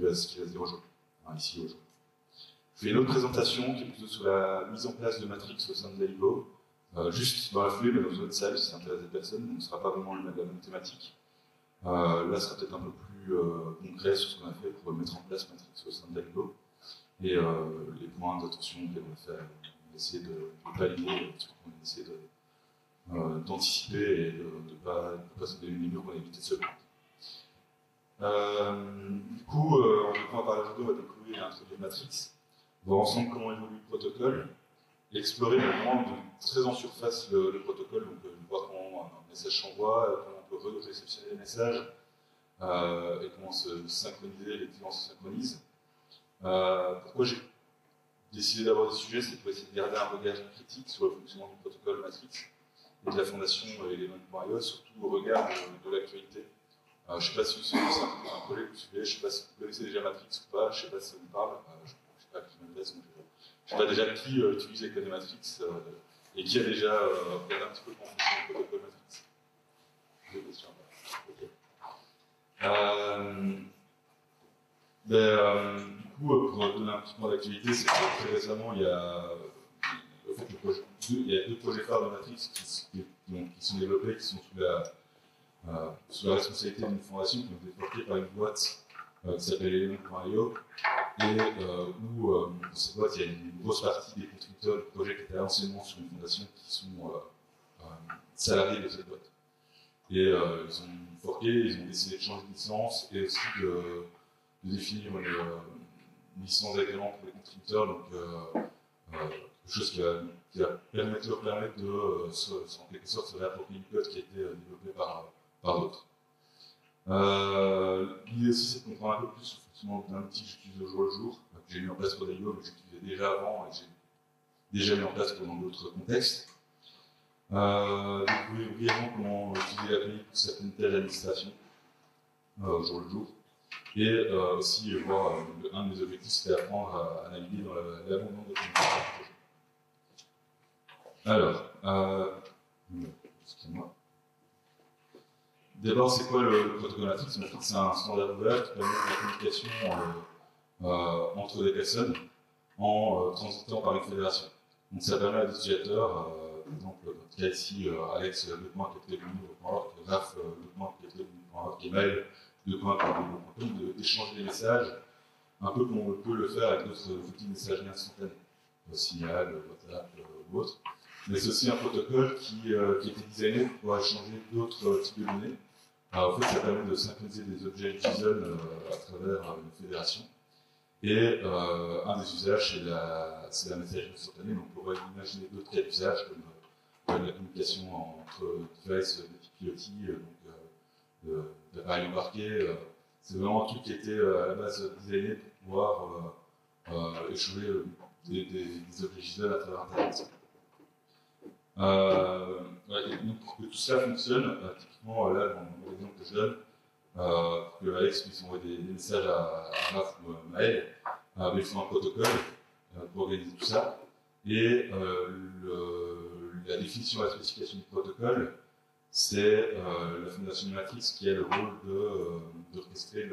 ce qui va se dire aujourd'hui, enfin, ici aujourd'hui. Je fais une autre présentation qui est plutôt sur la mise en place de Matrix au sein de l'AIBO, juste dans la foulée, mais dans une autre salle, si ça intéresse des personnes, donc ce ne sera pas vraiment la même thématique. Là, ce sera peut-être un peu plus concret sur ce qu'on a fait pour mettre en place Matrix au sein de l'AIBO, et les points d'attention qu'on va faire, on va essayer de valider, on va essayer d'anticiper et de ne pas se donner une murs qu'on a évité de se prendre. Du coup, on va parler aujourd'hui, on va découvrir et introduire Matrix, voir ensemble comment évolue le protocole, et explorer vraiment très en surface le protocole, donc voir comment un message s'envoie, comment on peut réceptionner les messages, et comment se synchroniser, les clients se synchronisent. Pourquoi j'ai décidé d'avoir des sujets, c'est pour essayer de garder un regard critique sur le fonctionnement du protocole Matrix et de la fondation Element.io, surtout au regard de l'actualité. Je ne sais pas si c'est un projet que vous suivez, je ne sais pas si vous connaissez déjà Matrix ou pas, je ne sais pas si ça vous parle, je ne sais pas qui m'intéresse, donc je ne sais pas déjà qui utilise et connaît Matrix et qui a déjà regardé un petit peu comment fonctionne le protocole Matrix. Des questions? Ok. Du coup, pour donner un petit point d'actualité, c'est que très récemment, il y a deux projets phares de Matrix qui sont développés, qui sont sous la responsabilité d'une fondation qui ont été portées par une boîte qui s'appelle Element.io, et où dans cette boîte, il y a une grosse partie des contributeurs du projet qui étaient anciennement sur une fondation qui sont salariés de cette boîte. Et ils ont forqué, ils ont décidé de changer de licence et aussi de définir une licence d'agrément pour les contributeurs, donc quelque chose qui va permettre de en quelque sorte se réapproprier une code qui a été développé par d'autres. L'idée aussi, c'est de comprendre un peu plus le fonctionnement d'un outil que j'utilise au jour le jour, que j'ai mis en place pour l'AIBO, mais que j'utilisais déjà avant et que j'ai déjà mis en place dans d'autres contextes. Découvrir brièvement comment utiliser l'API pour certaines tâches d'administration au jour le jour. Et aussi voir un de mes objectifs, c'était apprendre à naviguer dans l'abondance de communication. Alors, excusez-moi. D'abord, c'est quoi le protocole Matrix? Matrix, c'est un standard ouvert qui permet la communication entre des personnes en transitant par une fédération. Donc, ça permet à des utilisateurs, par exemple, dans notre cas ici, Alex, le.capitaine.org, Raph, le.capitaine.org, Email, d'échanger des messages, un peu comme on peut le faire avec d'autres outils de messagerie instantanée, Signal, WhatsApp ou autre. Mais c'est aussi un protocole qui a été designé pour pouvoir échanger d'autres types de données. Alors, en fait, ça permet de synchroniser des objets JSON à travers une fédération. Et un des usages, c'est la messagerie instantanée. Donc, on pourrait imaginer d'autres cas d'usage comme la communication entre devices multi-IoT, d'appareils embarqués. C'est vraiment un truc qui était à la base designé pour pouvoir échanger des objets JSON à travers Internet. Donc, pour que tout ça fonctionne, typiquement là, dans l'exemple que je donne, que Alex puisse envoyer des messages à Raph ou à Maël, il faut un protocole pour organiser tout ça. Et la définition et la spécification du protocole, c'est la fondation de Matrix qui a le rôle d'orchestrer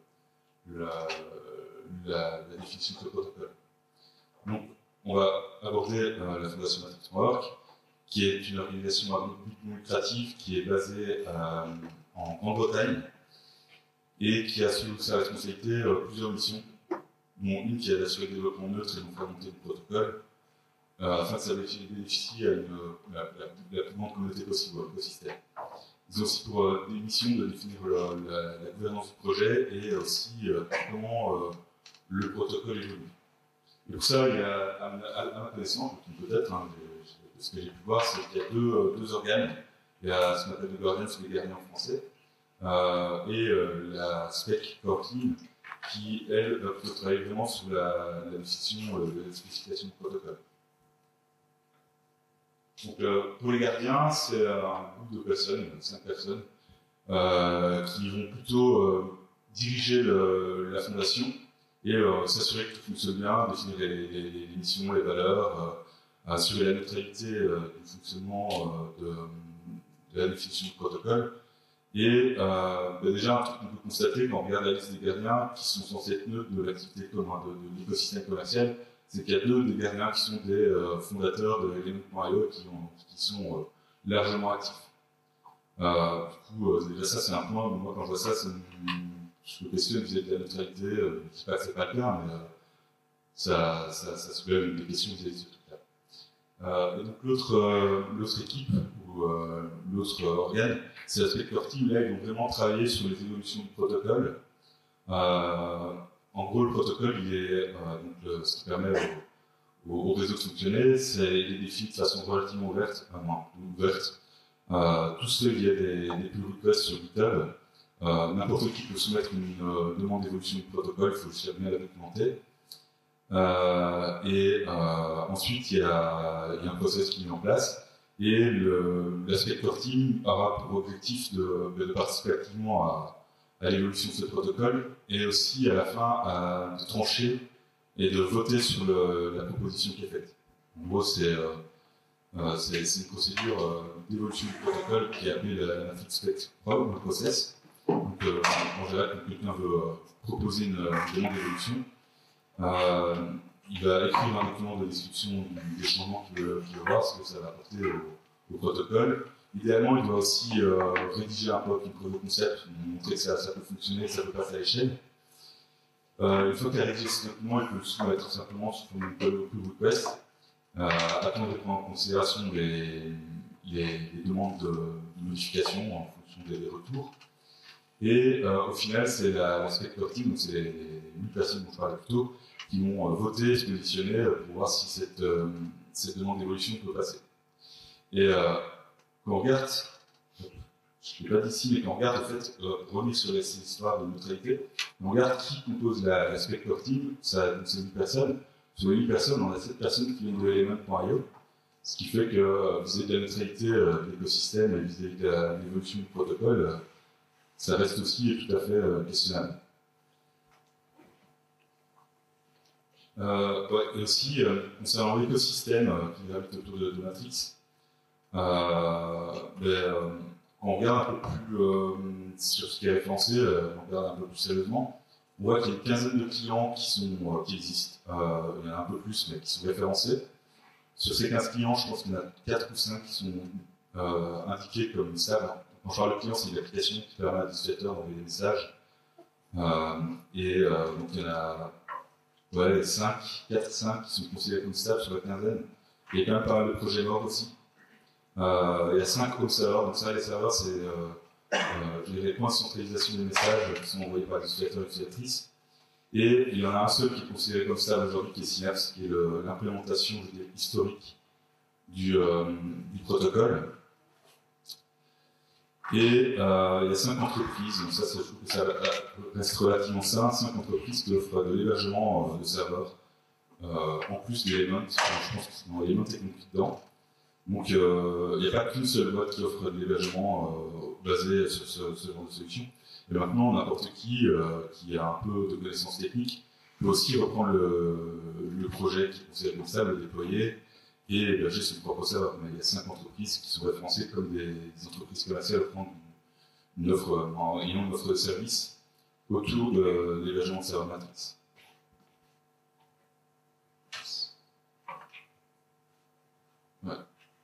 la définition de ce protocole. Donc, on va aborder la fondation Matrix.org, qui est une organisation à but non lucratif qui est basée en Grande-Bretagne et qui a sous sa responsabilité plusieurs missions, dont une qui est d'assurer le développement neutre et non fragmenté du protocole, afin que ça bénéficie à la plus grande communauté possible, au l'écosystème. Ils ont aussi pour des missions de définir la gouvernance du projet et aussi comment le protocole évolue. Et pour ça, il y a, à ma connaissance, peut-être, ce que j'ai pu voir, c'est qu'il y a deux organes. Il y a ce qu'on appelle le Guardian, c'est les gardiens en français, et la Spec Core Team, qui, elle, peut travailler vraiment sur la définition, la spécification du protocole. Donc, pour les gardiens, c'est un groupe de personnes, 5 personnes, qui vont plutôt diriger la fondation et s'assurer que tout fonctionne bien, définir les missions, les valeurs, assurer la neutralité du fonctionnement de la définition du protocole Et déjà, un truc qu'on peut constater quand on regarde la liste des gardiens qui sont censés être neutres de l'activité de l'écosystème commercial, c'est qu'il y a deux des gardiens qui sont des fondateurs de Element.io qui sont largement actifs. Du coup, déjà ça c'est un point, moi quand je vois ça, je me questionne vis-à-vis de la neutralité, je ne dis pas que c'est pas le cas, mais ça soulève des questions vis-à-vis de ce truc-là. Et donc l'autre équipe, ou l'autre organe, c'est l'aspect core team. Là, ils vont vraiment travailler sur les évolutions du protocole. En gros, le protocole, il est ce qui permet au réseau de fonctionner, il est défini de façon relativement ouverte, tout se fait via des pull requests sur GitHub. N'importe qui peut soumettre une demande d'évolution du protocole, il faut juste bien la documenter. Ensuite, il y a un process qui est mis en place. Et l'aspect core team aura pour objectif de participer activement à l'évolution de ce protocole et aussi à la fin de trancher et de voter sur la proposition qui est faite. En gros, c'est une procédure d'évolution du protocole qui est appelée la fix spec prog, le process. Donc, en général, quand quelqu'un veut proposer une demande d'évolution, il va écrire un document de description des changements qu'il veut voir, ce que ça va apporter au protocole. Idéalement, il doit aussi rédiger un POC, une preuve de concept, montrer que ça peut fonctionner, que ça peut passer à l'échelle. Une fois qu'il a rédigé ce document, il peut le soumettre simplement sous forme de pull request, attendre de prendre en considération les demandes de modification en fonction des retours. Et au final, c'est l'aspect core team, donc c'est les 1000 personnes dont je parlais plus tôt, qui vont voter, se positionner pour voir si cette demande d'évolution peut passer. Et quand on regarde, je ne l'ai pas dit ici, mais quand on regarde, en fait, revenir sur ces histoires de neutralité, on regarde qui compose l'aspect core team, c'est 1000 personnes. Sur les 1000 personnes, on a 7 personnes qui viennent de Element.io, ce qui fait que vis-à-vis de la neutralité de l'écosystème et vis-à-vis de l'évolution du protocole, ça reste aussi tout à fait questionnable. Et aussi, concernant l'écosystème qui gravite autour de Matrix, quand on regarde un peu plus sur ce qui est référencé, on regarde un peu plus sérieusement, on voit qu'il y a une quinzaine de clients qui existent. Il y en a un peu plus, mais qui sont référencés. Sur ces 15 clients, je pense qu'il y en a 4 ou 5 qui sont indiqués comme stables. Quand je parle de client, c'est une application qui permet à l'utilisateur d'envoyer des messages. Donc il y en a 4-5 qui sont considérés comme stables sur la quinzaine. Il y a quand même pas mal de projets morts aussi. Il y a 5 home servers. Donc ça, les serveurs, c'est les points de centralisation des messages qui sont envoyés par les utilisateurs et utilisatrices. Et il y en a un seul qui est considéré comme stable aujourd'hui, qui est Synapse, qui est l'implémentation historique du protocole. Et il y a 5 entreprises, donc ça, je trouve que ça reste relativement sain, 5 entreprises qui offrent de l'hébergement de serveurs, en plus d'Element. Je pense que Element est compris dedans. Donc il n'y a pas qu'une seule boîte qui offre de l'hébergement basé sur ce genre de solution. Et maintenant, n'importe qui a un peu de connaissances techniques peut aussi reprendre le projet qui est considéré comme ça, le déployer et héberger son propre serveur. Il y a 5 entreprises qui sont référencées comme des entreprises commerciales offrant une offre de service autour de l'hébergement de serveurs Matrix. Ouais.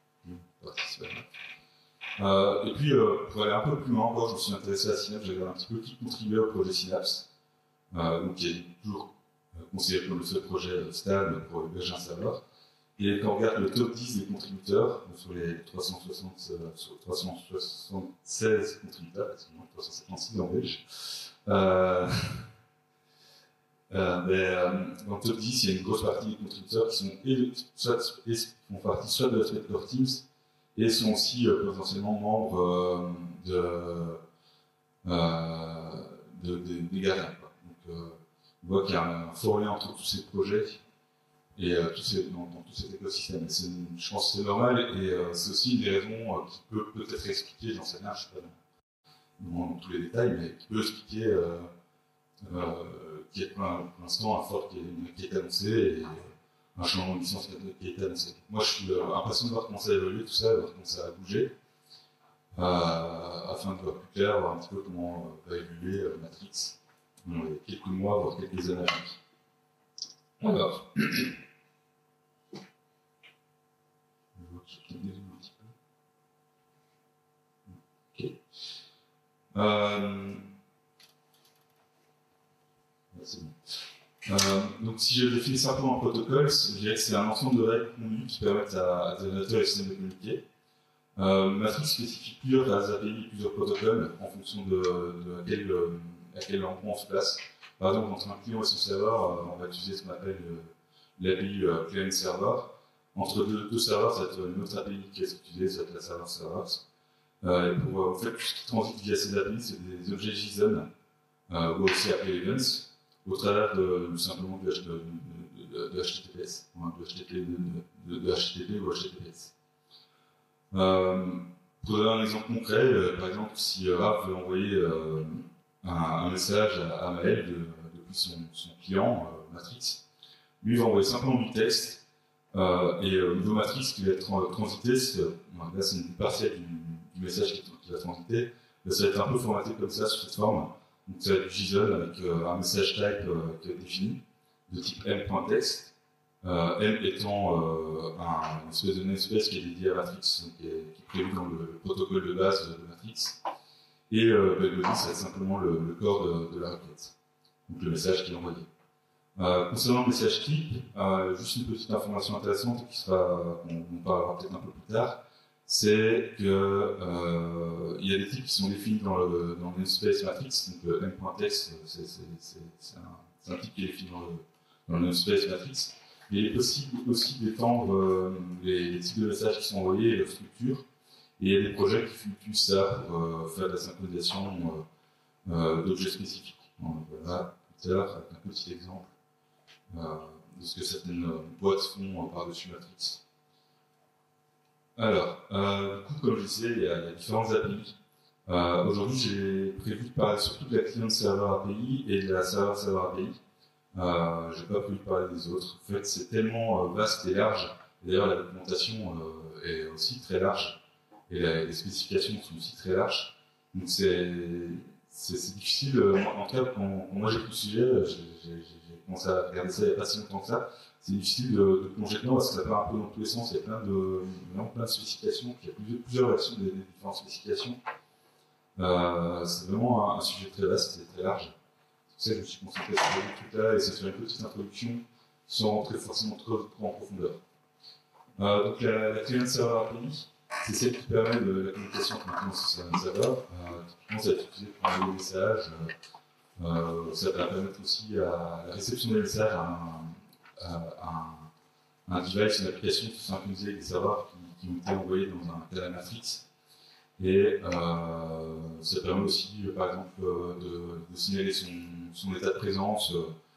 Et puis, pour aller un peu plus loin encore, je me suis intéressé à Synapse, j'ai regardé un petit peu qui contribuait au projet Synapse, donc qui est toujours considéré comme le seul projet stable pour héberger un serveur. Et quand on regarde le top 10 des contributeurs, sur les 376 contributeurs, excusez-moi, 376 en belge, dans le top 10, il y a une grosse partie des contributeurs qui font partie soit de l'aspect core teams, et sont aussi potentiellement membres des gardiens. Donc, on voit qu'il y a un fort lien entre tous ces projets et dans tout cet écosystème. Je pense que c'est normal et c'est aussi une des raisons qui peut peut-être expliquer, j'en sais rien, je ne sais pas dans tous les détails, mais qui peut expliquer qu'il y a pour l'instant un fort qui est annoncé et un changement de licence qui a été annoncé. Moi, je suis impatient de voir comment ça a évolué, tout ça, de voir comment ça a bougé. afin de voir plus clair, voir un petit peu comment va évoluer Matrix dans les quelques mois, voire quelques années à venir. Alors, je vois que je dézoome un petit peu. Ok. C'est bon. Donc, si je définis simplement un protocole, je dirais que c'est un ensemble de règles connues qui permettent à des ordinateurs et systèmes de communiquer. Matrix spécifie plusieurs API, plusieurs protocoles en fonction de à quel endroit on se place. Par exemple, entre un client et son serveur, on va utiliser ce qu'on appelle l'API client-server. Entre deux serveurs, ça va être une autre API qui est utilisée, ça va être la server-server. En fait, tout ce qui transite via ces API, c'est des objets JSON, ou aussi appelés events, au travers simplement de HTTPS, de HTTP ou HTTPS. Pour donner un exemple concret, par exemple, si Raph veut envoyer un message à Maël depuis son client Matrix, lui il va envoyer simplement du texte, et au niveau Matrix qui va être transité, là c'est une partielle du message qui va transiter, ça va être un peu formaté comme ça sous cette forme. Donc ça va être du JSON avec un message type qui est défini, de type m.text. M étant une espèce de namespace qui est dédié à Matrix, donc qui est prévu dans le protocole de base de Matrix. Et le body, ça va être simplement le corps de la requête, donc le message qui est envoyé. Concernant le message type, juste une petite information intéressante qu'on parlera peut-être un peu plus tard, c'est que il y a des types qui sont définis dans le namespace Matrix, donc le m.text, c'est un type qui est défini dans le namespace Matrix. Mais il est possible aussi d'étendre les types de messages qui sont envoyés et leur structure. Et il y a des projets qui utilisent ça pour faire de la synchronisation d'objets spécifiques. On verra tout à l'heure avec un petit exemple de ce que certaines boîtes font par-dessus Matrix. Alors, du coup, comme je disais, il y a différentes API. Aujourd'hui, j'ai prévu de parler surtout de la client-server API et de la server-server API. Je n'ai pas prévu de parler des autres. En fait, c'est tellement vaste et large. D'ailleurs, la documentation est aussi très large. Et les spécifications sont aussi très larges. Donc, c'est difficile. En tout cas, quand moi j'ai pris le sujet, j'ai commencé à regarder ça il n'y a pas si longtemps que ça. C'est difficile de plonger dedans parce que ça part un peu dans tous les sens. Il y a plein de spécifications. Il y a plusieurs versions des différentes spécifications. C'est vraiment un sujet très vaste et très large. C'est pour ça que je me suis concentré sur les trucs là et c'est sur une petite introduction sans rentrer forcément trop en profondeur. Donc la client-server API, c'est celle qui permet de la communication entre un client et un serveur. Typiquement, ça va être utilisé pour envoyer des messages. Ça va permettre aussi à la réception des messages à un device, une application qui synchronisée avec des serveurs qui ont été envoyés dans un canal Matrix. Et ça permet aussi, par exemple, de signaler son état de présence.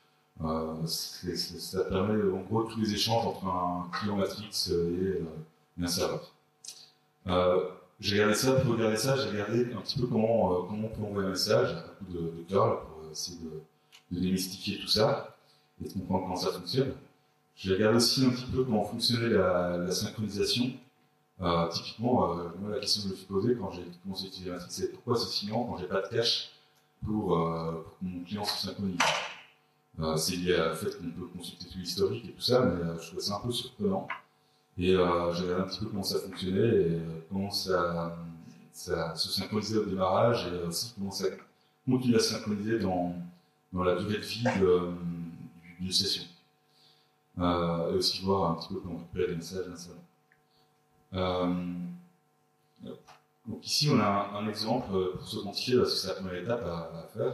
Ça permet en gros tous les échanges entre un client Matrix et un serveur. J'ai regardé ça, pour regarder ça, j'ai regardé un petit peu comment on peut envoyer un message à coup de curl pour essayer de démystifier tout ça et de comprendre comment ça fonctionne. J'ai regardé aussi un petit peu comment fonctionnait la synchronisation. Typiquement, moi, la question que je me suis posée quand j'ai commencé à utiliser Matrix, c'est pourquoi c'est si lent quand j'ai pas de cache pour que mon client se synchronise. C'est lié au fait qu'on peut consulter tout l'historique et tout ça, mais je trouvais ça un peu surprenant. Et j'ai regardé un petit peu comment ça fonctionnait et comment ça se synchronisait au démarrage et aussi comment ça continue à se synchroniser dans la durée de vie d'une session. Et aussi voir un petit peu comment récupérer les messages d'un salon. Donc ici on a un exemple pour s'authentifier parce que c'est la première étape à faire.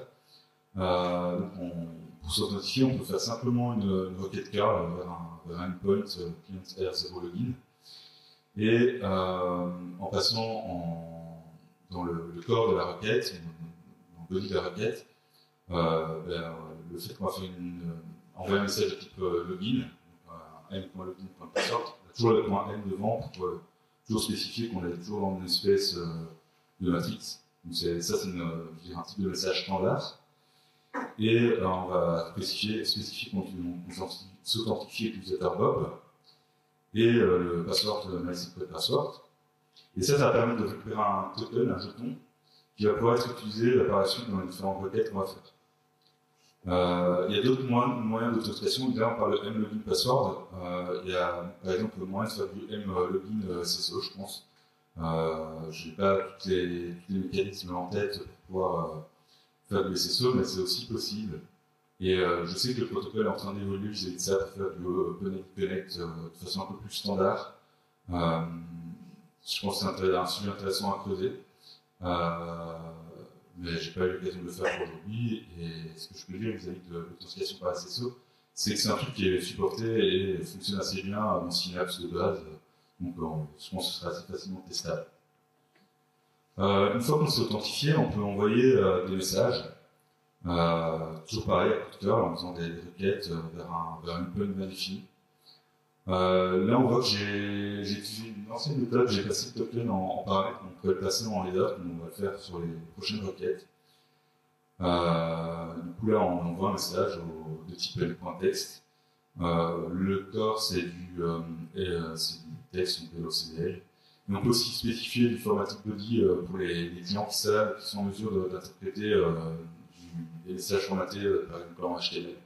Pour s'authentifier, on peut faire simplement une requête curl vers un endpoint client R0 login et en passant dans le corps de la requête, dans le body de la requête, le fait qu'on va faire envoyer un message de type login, m.login.password, on a toujours le point .m devant pour toujours spécifier qu'on est toujours dans une espèce de matrix. Donc ça, c'est un type de message standard. Et on va spécifier qu'on s'authentifie avec l'utilisateur Bob et le password MySQL password. Et ça va permettre de récupérer un token, un jeton, qui va pouvoir être utilisé par la suite dans les différentes requêtes qu'on va faire. Il y a d'autres moyens d'authentification. Là, on parle de mlogin password. Il y a par exemple le moyen de faire du mlogin SSO, je pense. Je n'ai pas tous les mécanismes en tête pour pouvoir faire du SSO, mais c'est aussi possible. Et je sais que le protocole est en train d'évoluer vis-à-vis de ça pour faire du Open Connect de façon un peu plus standard. Je pense que c'est un sujet intéressant à creuser. Mais j'ai pas eu l'occasion de le faire pour aujourd'hui. Et ce que je peux dire vis-à-vis de l'authentification par SSO, c'est que c'est un truc qui est supporté et fonctionne assez bien dans Synapse de base. Donc je pense que ce sera assez facilement testable. Une fois qu'on s'est authentifié, on peut envoyer des messages. Toujours pareil à Twitter, en faisant des requêtes vers une bonne définie. Là, on voit que j'ai utilisé une ancienne méthode, j'ai passé le token en paramètre, on peut le passer en header, comme on va le faire sur les prochaines requêtes. Du coup, là, on envoie un message de type l.text. Le corps, c'est du texte, donc LOCDL. Et on peut aussi spécifier du formatting body pour les clients qui sont en mesure d'interpréter des messages formatés, par exemple en HTML.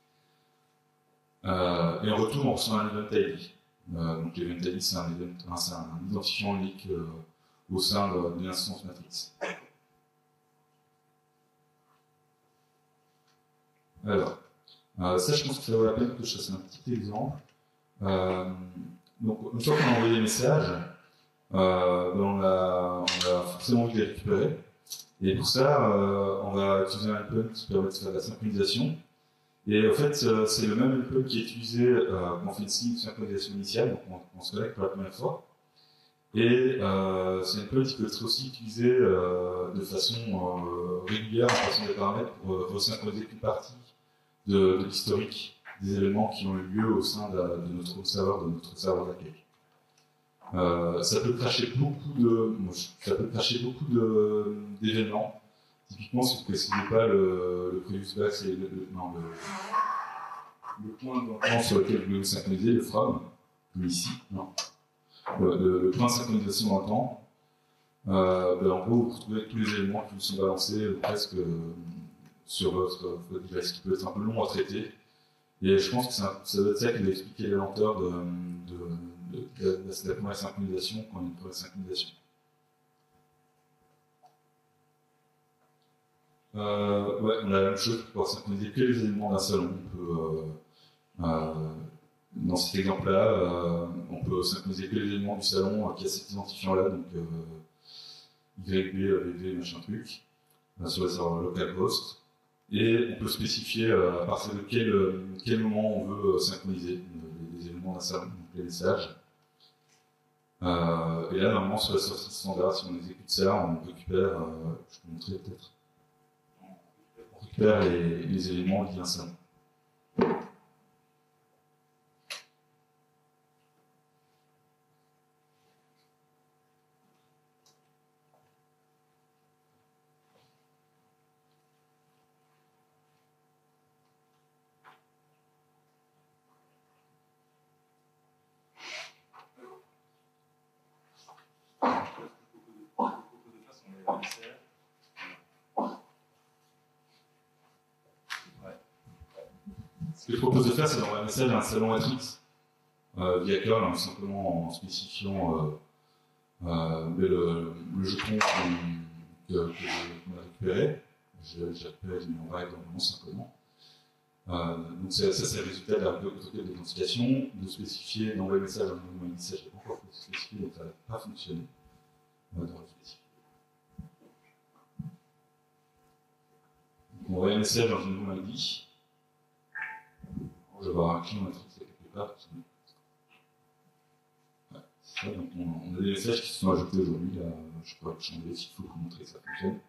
Et en retour, on reçoit un event ID. Donc l'event ID, c'est un identifiant unique au sein d'une instance matrix. Alors, ça, je pense que ça vaut la peine que je fasse un petit exemple. Donc, une fois qu'on a envoyé des messages, on a forcément envie de les récupérer. Et pour ça, on va utiliser un endpoint qui permet de faire de la synchronisation. Et en fait, c'est le même endpoint qui est utilisé quand on fait une synchronisation initiale, donc on se connecte pour la première fois. Et c'est un endpoint qui peut être aussi utilisé de façon régulière en passant des paramètres pour resynchroniser une partie de l'historique des éléments qui ont eu lieu au sein de notre serveur d'accueil. Ça peut cracher beaucoup d'événements. Typiquement, si vous ne précisez pas le previous back, c'est le point d'entrée sur lequel vous voulez vous synchroniser, le from, ici, non. Le point de synchronisation dans le temps. En gros, vous retrouvez tous les éléments qui vous sont balancés presque sur votre device, qui peut être un peu long à traiter. Et je pense que ça doit être ça qui va expliquer les lenteurs de la première synchronisation quand il y a une première synchronisation. Ouais, on a la même chose pour pouvoir synchroniser que les éléments d'un salon. Dans cet exemple-là, on peut synchroniser que les éléments du salon qui a cet identifiant-là, donc YB, VV, machin truc, sur le serveur localhost. Et on peut spécifier à partir de quel moment on veut synchroniser les éléments d'un salon, donc les messages. Et là, normalement, sur la sortie standard, si on exécute ça, on récupère, je peux montrer peut-être, on récupère les éléments liés à un salon. Ce que je propose de faire, c'est d'envoyer un message à un salon matrix via curl, simplement en spécifiant le jeton qu'on a récupéré. J'ai récupéré, je mets en règle normalement simplement. Donc ça c'est le résultat de la token d'authentification, de spécifier, d'envoyer un message à un moment initial, je n'ai pas encore spécifié, donc ça n'a pas fonctionné. On va devoir le spécifier. Donc on envoie un message dans une moment ID. Je vais avoir un client matrix quelque part. Ouais, c'est ça, donc on a des messages qui se sont ajoutés aujourd'hui. Là, je pourrais le changer s'il faut pour montrer que ça fonctionne.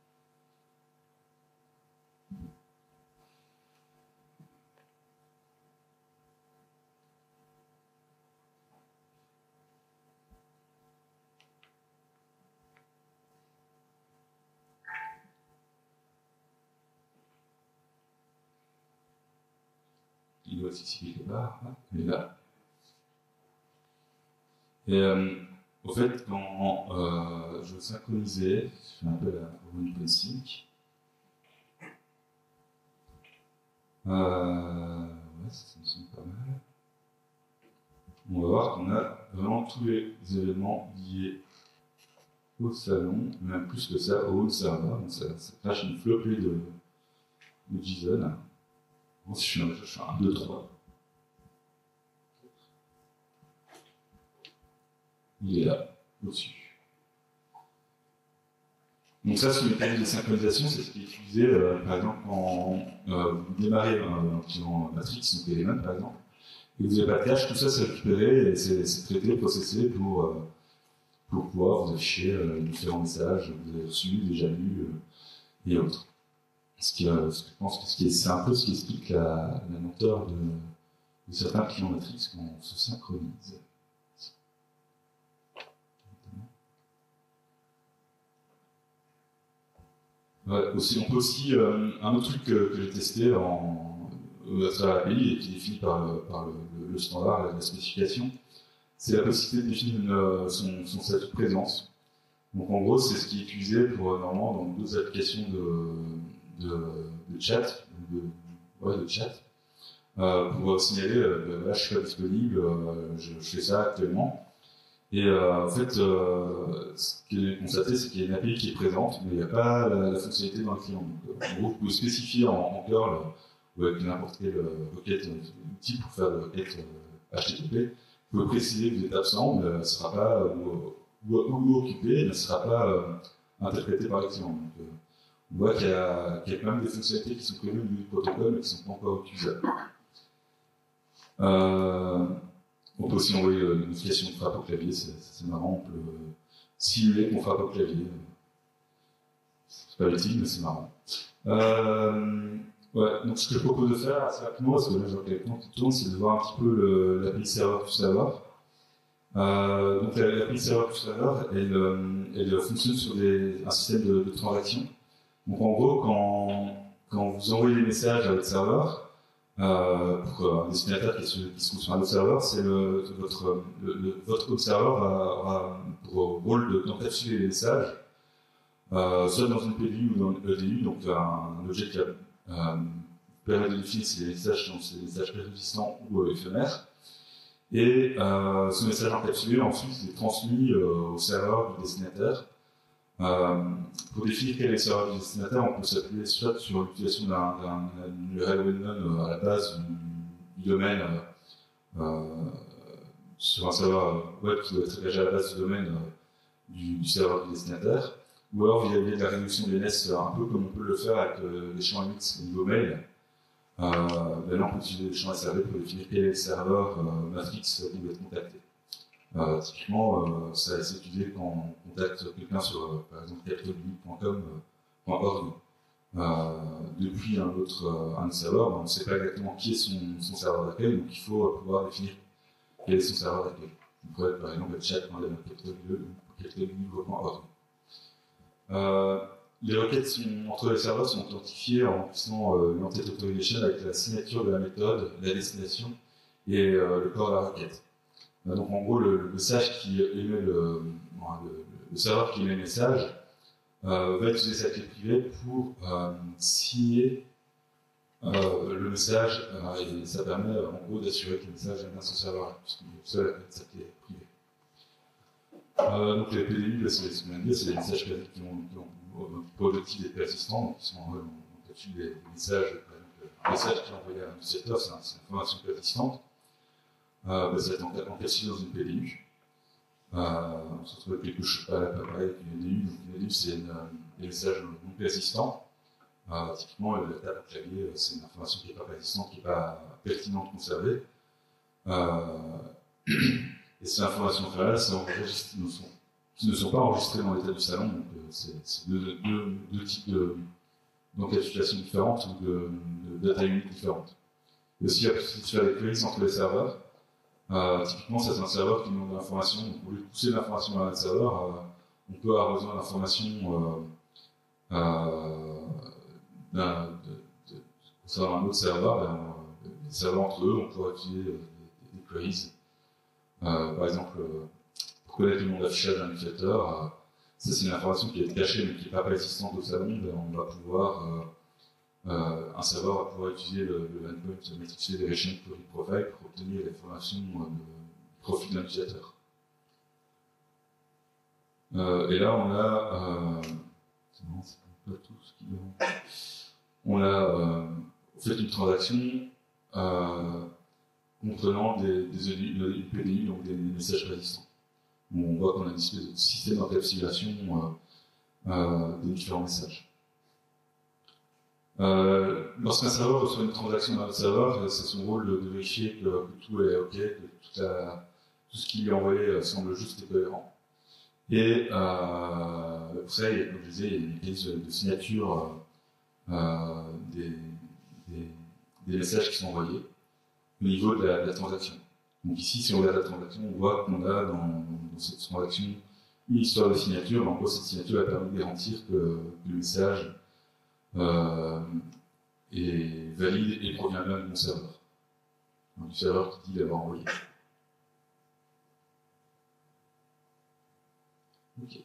Il doit s'y quelque part, il est là. Et au fait, quand je synchronisais, je fais un peu la one sync. Ouais, ça me semble pas mal. On va voir qu'on a vraiment tous les événements liés au salon, même plus que ça, au home server. Donc ça crache une flopée de JSON. Bon, si je fais un 2, 3. Il est là, au-dessus. Donc ça, c'est une mécanique de synchronisation, c'est ce qui est utilisé, par exemple, quand vous démarrez un client Matrix, donc Element par exemple, et vous n'avez pas de cache, tout ça c'est récupéré et c'est traité, processé pour pouvoir vous afficher différents messages que vous avez reçus, déjà lus et autres. Je pense que c'est un peu ce qui explique la lenteur de certains clients Matrix quand on se synchronise. Ouais, aussi, on peut aussi, un autre truc que j'ai testé à travers l'API et qui est défini par le standard, la spécification, c'est la possibilité de définir son statut de présence. Donc en gros, c'est ce qui est utilisé pour normalement dans d'autres applications de chat, de chat, pour signaler, là je suis pas disponible, je fais ça actuellement. Et en fait, ce qui est constaté, c'est qu'il y a une API qui est présente, mais il n'y a pas la fonctionnalité dans le client. Donc, en gros, vous pouvez spécifier en curl ou avec n'importe quelle requête outil pour faire de requête HTTP. Vous pouvez préciser que vous êtes absent, mais elle ne sera pas ou occupé, mais elle ne sera pas interprétée par les clients. Donc, on voit qu'il y a quand même des fonctionnalités qui sont prévues au niveau du protocole, mais qui ne sont pas encore utilisables. On peut aussi envoyer une notification de frappe au clavier, c'est marrant, on peut simuler qu'on frappe au clavier. C'est pas utile, mais c'est marrant. Ouais, donc ce que je propose de faire assez rapidement, parce que là j'ai quelques temps qui tournent, c'est de voir un petit peu l'API serveur to server. Donc l'API serveur to server, elle fonctionne sur un système de transactions. Donc en gros, quand vous envoyez des messages à votre serveur, pour un destinataire qui se trouve sur un autre serveur, c'est votre autre serveur aura pour rôle d'encapsuler les messages, soit dans une PDU ou dans une EDU, donc un objet qui permet de définir si les messages sont des messages persistants ou éphémères. Et ce message encapsulé, ensuite, est transmis au serveur du destinataire. Pour définir quel est le serveur du destinataire, on peut s'appuyer soit sur l'utilisation d'un URL well-known à la base du domaine, sur un serveur web qui doit être hébergé à la base du domaine du serveur du destinataire, ou alors via de la réduction DNS, un peu comme on peut le faire avec les champs MX au niveau mail. Là, on peut utiliser les champs SRV pour définir quel est le serveur Matrix qui doit être contacté. Typiquement, ça c'est utilisé quand on contacte quelqu'un sur, par exemple, capitalunique.com.org depuis un autre serveur, on ne sait pas exactement qui est son serveur d'accueil, donc il faut pouvoir définir quel est son serveur d'accueil. On pourrait être par exemple chat.capitalunique.org. Les requêtes entre les serveurs sont authentifiées en utilisant l'entête authorization avec la signature de la méthode, la destination et le corps de la requête. Donc en gros, le message qui émet le serveur qui émet le message va utiliser sa clé privée pour signer le message et ça permet en gros d'assurer que le message vient de son serveur puisqu'il est seul avec sa clé privée. Donc les PDU, c'est ce qu'on vient de dire, c'est des messages qui ont pour l'objectif d'être persistants, donc qui sont au-dessus des messages, par exemple, un message qui est envoyé à un utilisateur, c'est une information persistante. Ça va être encapsulé dans une PDU. On se retrouve avec quelque chose pareil qu'une EDU. Donc une EDU, c'est des messages non persistants. Typiquement, la table au clavier, c'est une information qui n'est pas persistante, qui n'est pas pertinente de conserver. Et ces informations-là, qui ne sont pas enregistrées dans l'état du salon. Donc c'est deux types d'encapsulation différentes ou de data units différentes. Il y a aussi la possibilité de faire des queries entre les serveurs. Typiquement, c'est un serveur qui demande de l'information. Donc, au lieu de pousser l'information à un serveur, on peut avoir besoin d'informations concernant un autre serveur. Les serveurs entre eux, on pourra utiliser des queries. Par exemple, pour connaître le nom d'affichage d'un utilisateur, ça c'est une information qui est cachée mais qui n'est pas existante au salon. On va pouvoir, un serveur va pouvoir utiliser le endpoint Matrix Federation Profile pour obtenir l'information du profil d'un utilisateur. Et là on a, c'est pas tout ce qui est... On a fait une transaction comprenant des PDI, donc des messages résistants. On voit qu'on a une espèce de système d'encapsulation des différents messages. Lorsqu'un serveur reçoit une transaction d'un autre serveur, c'est son rôle de vérifier que tout est OK, que tout ce qui lui est envoyé semble juste et cohérent. Et pour ça, comme je disais, il y a une mécanisme de signature des messages qui sont envoyés au niveau de la transaction. Donc ici, si on regarde la transaction, on voit qu'on a dans cette transaction une histoire de signature. En gros, cette signature a permis de garantir que le message est valide et provient bien du bon serveur. Donc, du serveur qui dit l'avoir envoyé. Ok.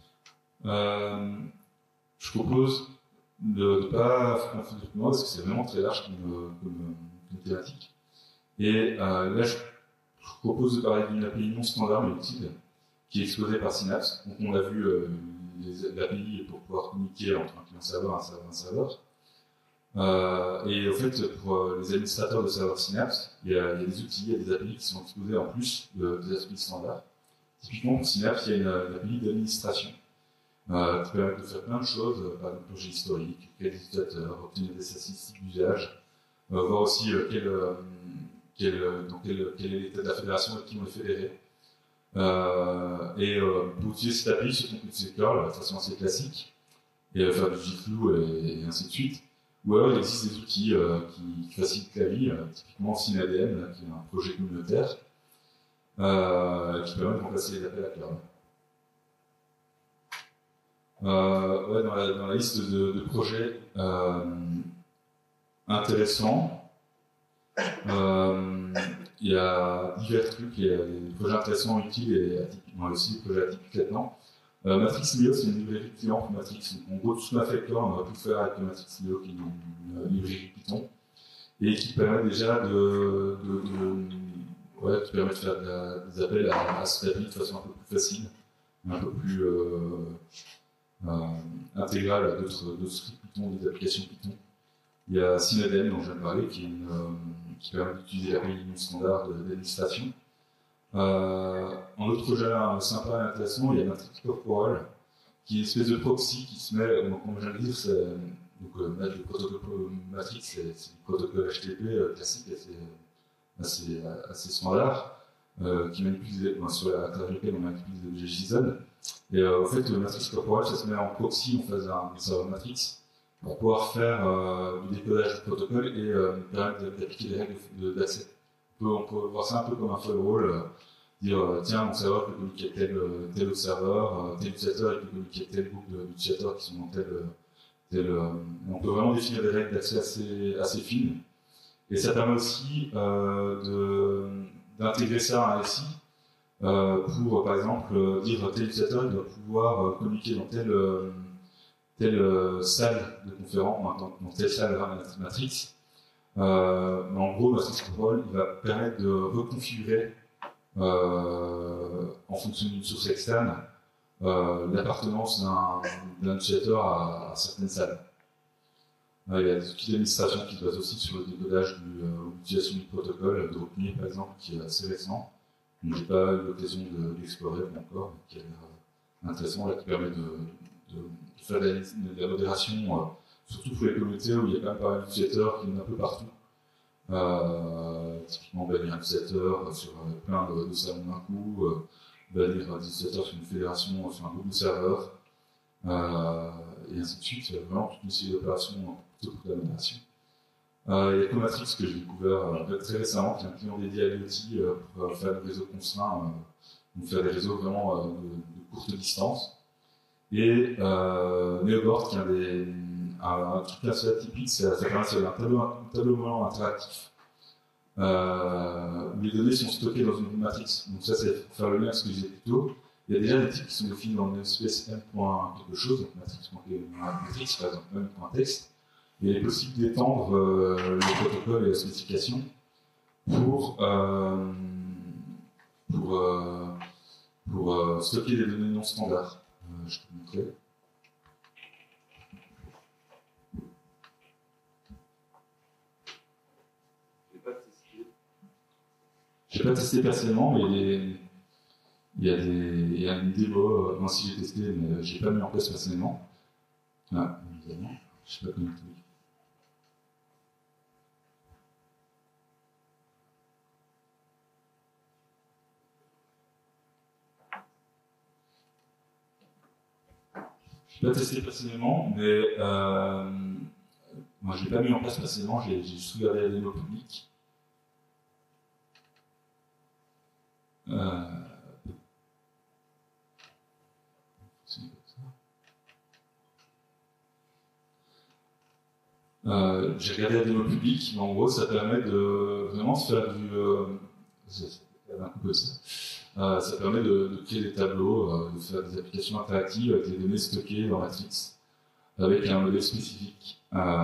Je propose de ne pas faire plus loin parce que c'est vraiment très large comme thématique. Et là, je propose de parler d'une API non standard mais utile qui est exposée par Synapse. Donc, on a vu l'API pour pouvoir communiquer entre un client-serveur et un serveur. Et en fait, pour les administrateurs de serveurs Synapse, il y a des outils, il y a des API qui sont exposés en plus des API standards. Typiquement, pour Synapse, il y a une API d'administration qui permet de faire plein de choses, par exemple, projet historique, créer des utilisateurs, obtenir des statistiques d'usage, voir aussi quel est l'état de la fédération et qui on est fédéré. Et pour utiliser cette API sur ton PC curl de façon assez classique, et faire du gflow et ainsi de suite. Ou alors il existe des outils qui facilitent la vie, typiquement SynADM, qui est un projet communautaire, qui permet de remplacer les appels à curl. Ouais, dans la liste de projets intéressants, il y a divers trucs, il y a des projets intéressants, utiles et atypiques, aussi des projets atypiques maintenant. Matrix.io, c'est une librairie client pour Matrix. Donc, en gros, tout ce qu'on a fait avec on va tout faire avec Matrix.io, qui est une librairie Python, et qui permet déjà qui permet de faire des appels à cette API de façon un peu plus facile, un peu plus intégrale à d'autres scripts Python, des applications Python. Il y a SynADM, dont je viens de parler, qui permet d'utiliser l'API non standard d'administration. En autre projet sympa et intéressant, il y a Matrix Corporal, qui est une espèce de proxy qui se met, comme je viens de dire, le protocole Matrix, c'est du protocole HTTP classique, assez standard, qui manipule, sur la travers lequel on manipule des objets JSON. Et en fait, le Matrix Corporal, ça se met en proxy en face d'un serveur Matrix pour pouvoir faire du décodage du protocole et permettre d'appliquer des règles d'accès. On peut voir ça un peu comme un firewall, dire tiens, mon serveur peut communiquer avec tel autre serveur, tel utilisateur il peut communiquer avec tel groupe d'utilisateurs qui sont dans tel. On peut vraiment définir des règles d'accès assez fines. Et ça permet aussi d'intégrer ça à un SI pour, par exemple, dire tel utilisateur il doit pouvoir communiquer dans telle salle de conférence, dans telle salle Matrix. En gros, Matrix Control il va permettre de reconfigurer en fonction d'une source externe l'appartenance d'un utilisateur à certaines salles. Il y a des outils d'administration qui se basent aussi sur le décodage ou l'utilisation du protocole, de Rockme par exemple, qui est assez récent. Je n'ai pas eu l'occasion d'explorer encore, mais qui a l'air intéressant, là, qui permet de faire de la modération, surtout pour les communautés où il y a quand même pas mal d'utilisateurs qui viennent un peu partout. Typiquement bannir un utilisateur sur plein de salons d'un coup, bannir des utilisateurs sur une fédération, sur un groupe de serveurs, et ainsi de suite. Il y a vraiment toute une série d'opérations plutôt pour la modération. Il y a Comatrix que j'ai découvert très récemment, qui est un client dédié à l'IoT pour faire des réseaux contraints, donc faire des réseaux vraiment de courte distance. Et Neoboard, qui est un truc assez atypique, ça permet un tableau volant interactif où les données sont stockées dans une matrix. Donc ça, c'est pour faire le lien avec ce que je disais plus tôt. Il y a déjà des types qui sont définis dans le namespace m. quelque chose, donc matrix, par exemple m.text. Il est possible d'étendre le protocole et la spécification pour stocker des données non standards. Je peux vous montrer. Je n'ai pas testé personnellement, mais il y a une démo. Moi aussi j'ai testé, mais je n'ai pas mis en place personnellement. Ah, évidemment, je ne sais pas comment tout. Je n'ai pas testé personnellement, mais moi je ne l'ai pas mis en place personnellement, j'ai juste regardé la démo publique. J'ai regardé la démo publique, mais en gros ça permet de vraiment se faire ça permet de créer des tableaux, de faire des applications interactives avec les données stockées dans Matrix, avec un modèle spécifique.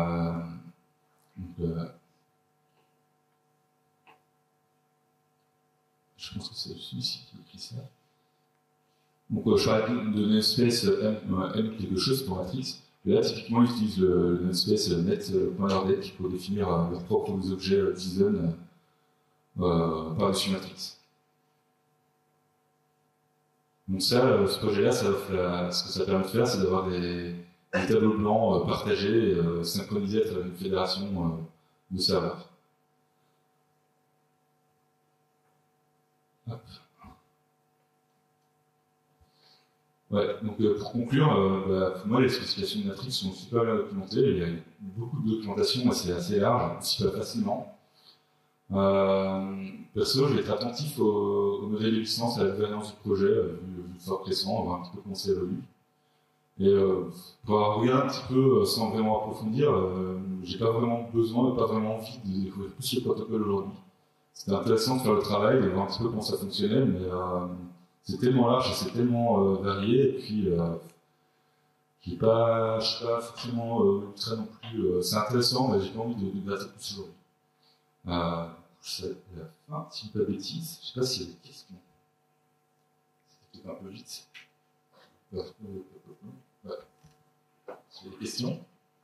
Je pense que c'est celui-ci qui écrit ça. Donc je parlais de namespace M quelque chose pour Matrix. Et là, typiquement, ils utilisent le namespace net.rdec pour définir leurs propres objets JSON par-dessus Matrix. Donc ça, ce projet-là, ce que ça permet de faire, c'est d'avoir des tableaux blancs partagés, synchronisés avec une fédération de serveurs. Hop. Ouais, donc pour conclure, pour moi les spécifications de Matrix sont super bien documentées, il y a beaucoup de documentation, c'est assez large, on s'y va facilement. Perso, je vais être attentif au modèle de licence et à la gouvernance du projet, vu le fort récent, voir un petit peu comment ça évolue. Et pour regarder un petit peu sans vraiment approfondir, j'ai pas vraiment besoin, pas vraiment envie de découvrir plus le protocole aujourd'hui. C'était intéressant de faire le travail, de voir un petit peu comment ça fonctionnait, mais c'est tellement large et c'est tellement varié, et puis je suis pas forcément ultra non plus. C'est intéressant, mais j'ai pas envie de gratter plus aujourd'hui. C'est la fin, si je ne dis pas de bêtises. Je ne sais pas s'il y a des questions. C'était peut-être un peu vite. Ouais. S'il y a des questions.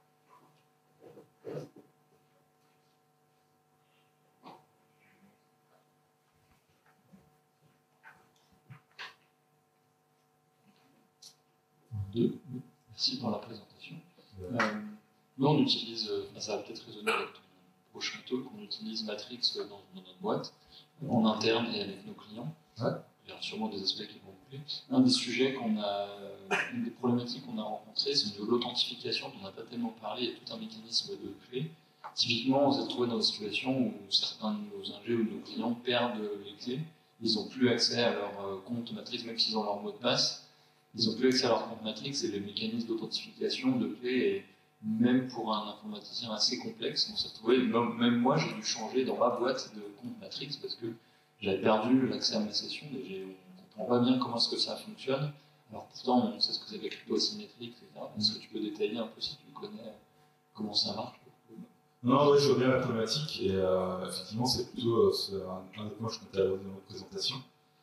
Merci pour la présentation. Nous, on utilise, ça va peut-être résonner avec ton prochain talk, on utilise Matrix dans notre boîte, en interne et avec nos clients. Ouais. Il y a sûrement des aspects qui vont vous plaire. Un des sujets une des problématiques qu'on a rencontrées, c'est l'authentification dont on n'a pas tellement parlé, il y a tout un mécanisme de clés. Typiquement, on s'est retrouvé dans des situations où certains de nos ingés ou de nos clients perdent les clés, ils n'ont plus accès à leur compte Matrix, même s'ils ont leur mot de passe. Ils n'ont plus accès à leur compte Matrix et le mécanisme d'authentification de clés est, même pour un informaticien, assez complexe. On s'est retrouvé, même moi, j'ai dû changer dans ma boîte de compte Matrix parce que j'avais perdu l'accès à ma session et on ne comprend pas bien comment est-ce que ça fonctionne. Alors pourtant, on sait ce que c'est que la crypto asymétrique, etc. Est-ce que tu peux détailler un peu si tu connais comment ça marche? Non, ouais, je vois bien la problématique et effectivement, c'est plutôt un des points que je comptais aborder dans votre présentation.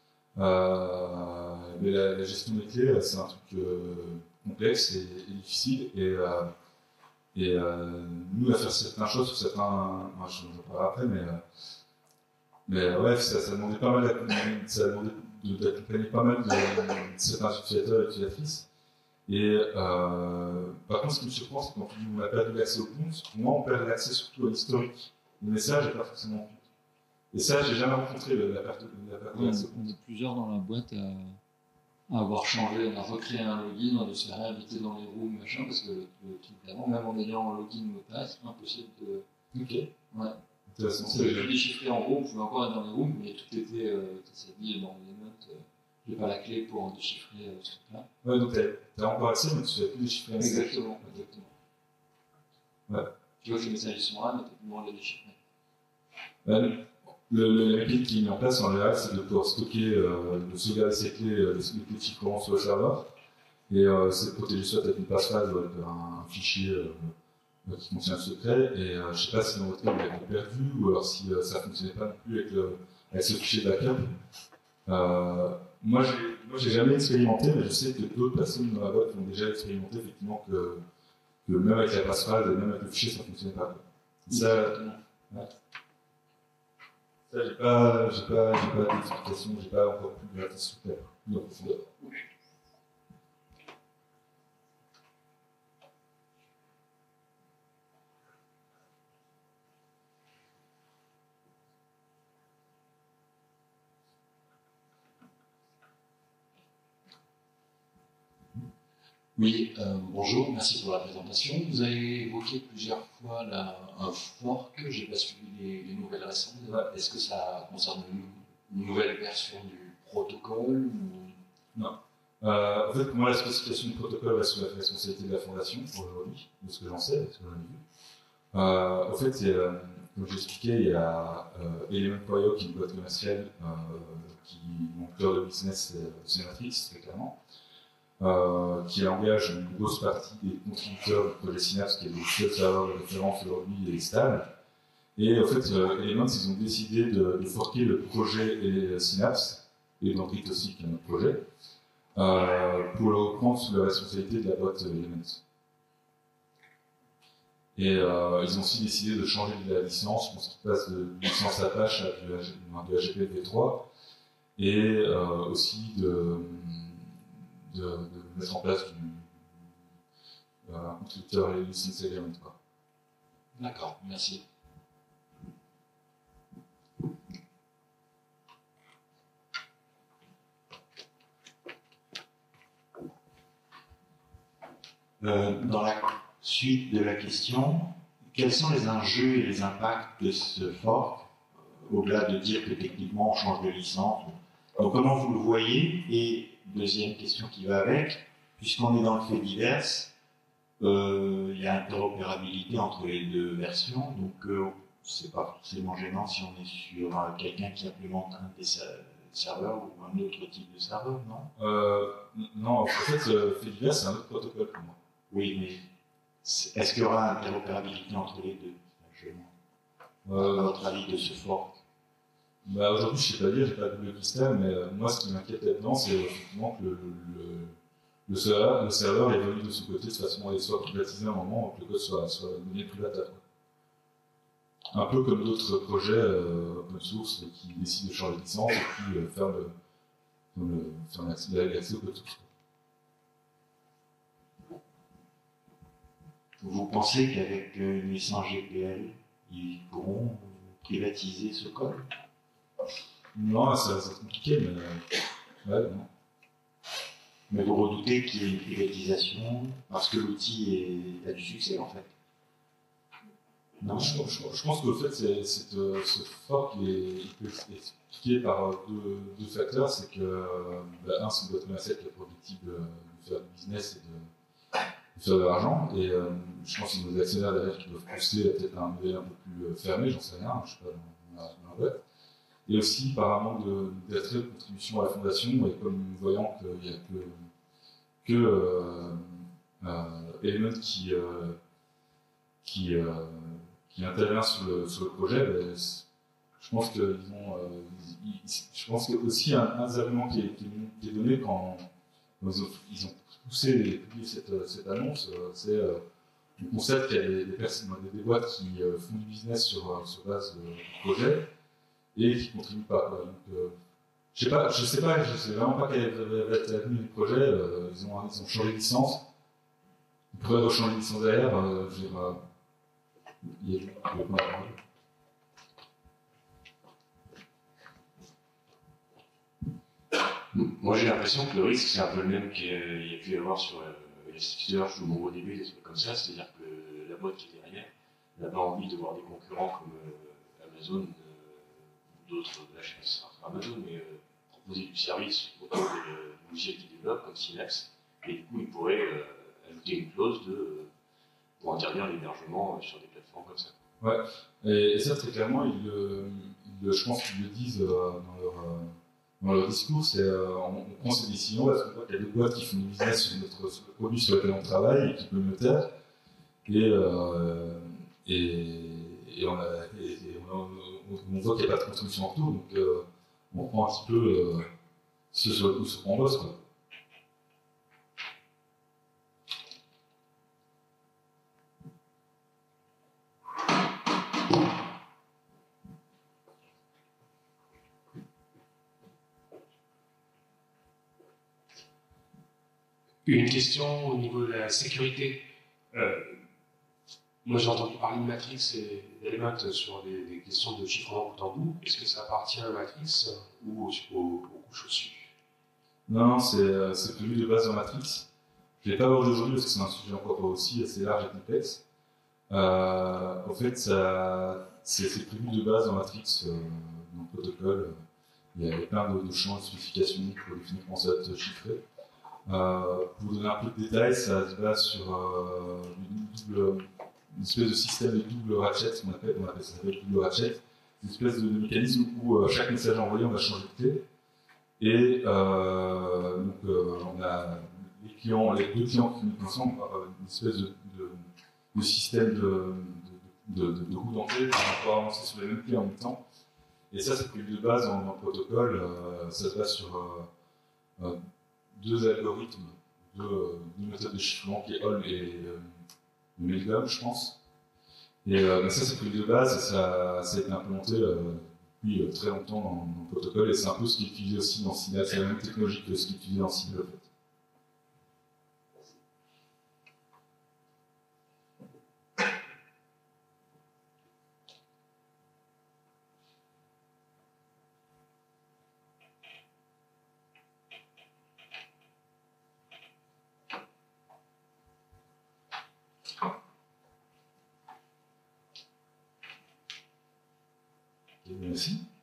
Mais la gestion des clés, c'est un truc complexe et difficile. Et nous, à faire certaines choses sur certains. Moi, je en parlerai après, mais ouais, ça demandait pas mal d'accompagner pas mal de certains utilisateurs et utilisatrices. Et par contre, ce qui me surprend, c'est quand on a perdu l'accès au compte, pour moi, on perd l'accès surtout à l'historique. Le message n'est pas forcément compte. Et ça, j'ai jamais rencontré la perte de l'accès au compte. On est plusieurs dans la boîte à avoir changé, on a recréé un login, on a se réinviter dans les rooms, machin, parce que le truc d'avant, même en ayant un login mot de passe, c'est impossible de. Ok. Ouais. Intéressant. On pouvait plus déchiffrer en room, on pouvait encore être dans les rooms, mais tout était, ça dit dans les notes, j'ai pas la clé pour déchiffrer ce truc-là. Ouais, donc t'as encore accès, mais tu ne vas plus déchiffrer. Exactement. Ouais. Tu vois que les messages sont là, mais t'as plus le droit de les déchiffrer. La mécanique qui est mise en place en général, c'est de pouvoir stocker, de sauvegarder ces clés, les clés chiffrement sur le serveur, et c'est protégé soit avec une passphrase ou avec un fichier qui contient un secret. Et je ne sais pas si dans votre cas vous l'avez perdu, ou alors si ça ne fonctionnait pas non plus avec ce fichier de backup. Moi, j'ai jamais expérimenté, mais je sais que d'autres personnes dans la boîte ont déjà expérimenté effectivement que même avec la passphrase et même avec le fichier, ça ne fonctionnait pas. Ça, j'ai pas d'explication, j'ai pas encore plus de super en profondeur. Oui, bonjour, merci pour la présentation. Vous avez évoqué plusieurs fois un fork, j'ai pas suivi les nouvelles récentes. Est-ce que ça concerne une nouvelle version du protocole ou... Non. En fait, pour moi, la spécification du protocole va sous la responsabilité de la fondation aujourd'hui, de ce que j'en sais, de ce que j'en ai vu. En fait, comme j'expliquais, il y a Element.io qui est une boîte commerciale qui, mon cœur de business, c'est Matrix, très clairement. Qui engage une grosse partie des contributeurs du projet Synapse, qui est le seul serveur de référence aujourd'hui et stable. Et en fait, Elements, ils ont décidé de forquer le projet Synapse, et d'Android aussi, qui est notre projet, pour le reprendre sous la responsabilité de la boîte Elements. Et ils ont aussi décidé de changer de la licence, pour ce qui passe de licence Apache à de la GPL v3, et aussi de mettre en place un constructeur et license element. D'accord, merci. Dans la suite de la question, quels sont les enjeux et les impacts de ce fork, au-delà de dire que techniquement on change de licence? Donc, comment vous le voyez? Et deuxième question qui va avec, puisqu'on est dans le fait divers, il y a interopérabilité entre les deux versions, donc c'est pas forcément gênant si on est sur quelqu'un qui implémente un des serveurs ou un autre type de serveur, non? Non, en fait, fait divers, c'est un autre protocole pour moi. Oui, mais est-ce qu'il y aura interopérabilité entre les deux, à votre avis, de ce fork? Bah, aujourd'hui, je ne sais pas dire, j'ai pas de double cristal, mais moi, ce qui m'inquiète là-dedans, c'est effectivement que le serveur évolue de son côté de façon à soit privatisé à un moment, que le code soit donné privatable. Un peu comme d'autres projets open source qui décident de changer de licence et puis faire l'accès au code source. Vous pensez qu'avec une licence GPL, ils pourront privatiser ce code? Non, ça va être compliqué, mais ouais, non. Mais vous redoutez qu'il y ait une privatisation parce que l'outil a du succès, en fait? Non, je pense qu'au fait, ce fork peut expliquer par deux facteurs. C'est que, un, c'est une boîte commerciale qui a pour objectif de faire du business et de faire de l'argent. Et je pense que c'est nos actionnaires derrière qui doivent pousser à peut-être un modèle un peu plus fermé, j'en sais rien, je ne sais pas, dans la boîte. Et aussi par un manque d'attrait de contribution à la fondation, et comme voyant qu'il n'y a que Element qui intervient sur le projet, ben, je pense je pense qu'il y a aussi un argument qui est donné quand ils ont poussé et publié cette annonce, c'est on constate qu'il y a des boîtes qui font du business sur base de projet et qui ne contribuent pas. Donc, je sais vraiment pas quelle va être l'avenir du projet. Ils ont changé de licence. Ils pourraient rechanger de licence derrière. Il y a Moi j'ai l'impression que le risque c'est un peu le même qu'il y a pu y avoir sur Elasticsearch ou au début, des trucs comme ça, c'est-à-dire que la boîte qui est derrière n'a pas envie de voir des concurrents comme Amazon ou d'autres, là je sais pas si c'est Amazon, mais proposer du service autour des logiciels qu'ils développent comme Synapse, et du coup ils pourraient ajouter une clause pour interdire l'hébergement sur des plateformes comme ça. Ouais, et ça très clairement, ils je pense qu'ils le disent dans leur discours, c'est on prend ces décisions parce qu'on voit qu'il y a des boîtes qui font du business sur notre produit sur lequel on travaille et qui peuvent le taire. Et on voit qu'il n'y a pas de construction en retour, donc on prend un petit peu ce sur on bosse, quoi. Une question au niveau de la sécurité. Moi, j'ai entendu parler de Matrix et d'Element sur des questions de chiffrement bout en bout. Est-ce que ça appartient à Matrix ou aux couches au-dessus? Non, c'est prévu de base dans Matrix. Je ne l'ai pas abordé aujourd'hui parce que c'est un sujet encore aussi assez large et complexe. En fait, c'est prévu de base dans Matrix, dans le protocole. Il y a plein de champs de spécifications pour définir comment ça va être chiffré. Pour donner un peu de détails, ça se base sur une espèce de système de double ratchet, on appelle ça double ratchet, une espèce de mécanisme où chaque message envoyé, on va changer de clé. Et donc, on a les deux clients qui nous ensemble, une espèce de système de roue d'entrée pour pouvoir avancer sur les mêmes clés en même temps. Et ça, c'est prévu de base dans le protocole. Ça se base sur deux algorithmes, deux méthodes de chiffrement qui est Holm et Milgram, je pense. Et ça, c'est prévu de base et ça a été implémenté depuis très longtemps dans le protocole et c'est un peu ce qui est utilisé aussi dans Signal. C'est la même technologie que ce qui est utilisé dans Signal, en fait. Merci.